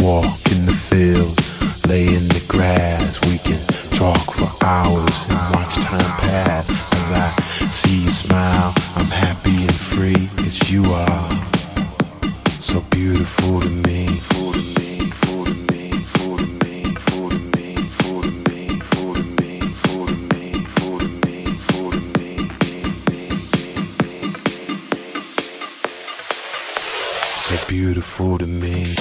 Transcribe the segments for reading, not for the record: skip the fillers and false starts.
walk in the field, lay in the grass. We can talk for hours and watch time pass. As I see you smile, I'm happy and free. 'Cause you are so beautiful to me. So beautiful to me.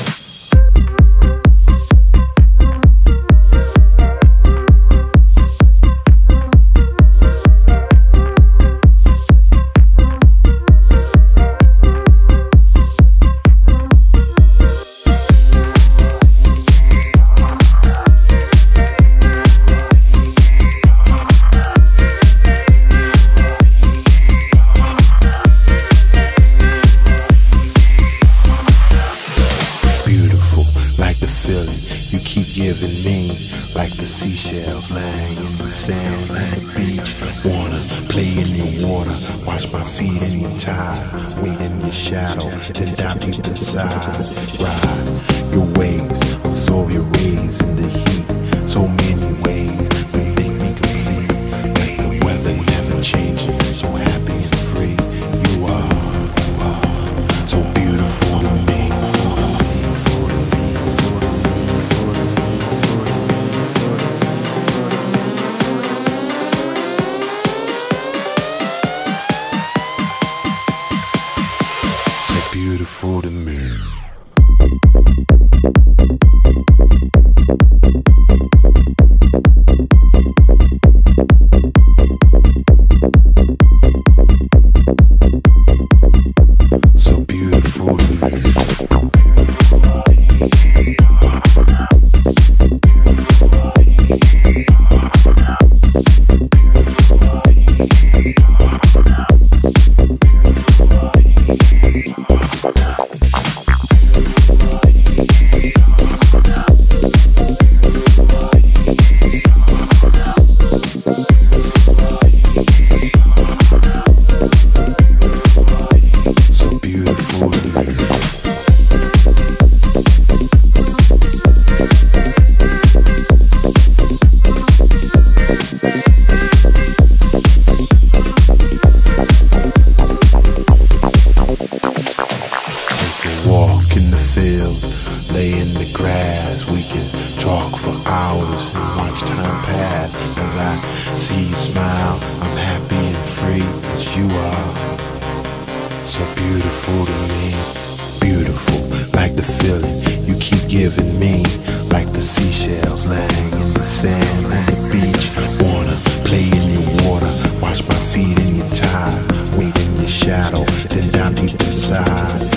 You keep giving me like the seashells laying in the sand on the beach. Wanna play in your water, watch my feet in your tide, wait in your shadow, then dive deep inside. Ride your waves, absorb your rays in the heat. So many ways to make me complete. Like the weather never changing, so happy and free. You are so beautiful to me. Beautiful to me. So beautiful to me. Lay in the grass, we can talk for hours and watch time pass. As I see you smile, I'm happy and free. 'Cause you are so beautiful to me. Beautiful, like the feeling you keep giving me. Like the seashells laying in the sand on the beach. Wanna play in your water, watch my feet in your tide, wait in your shadow, then down deep inside.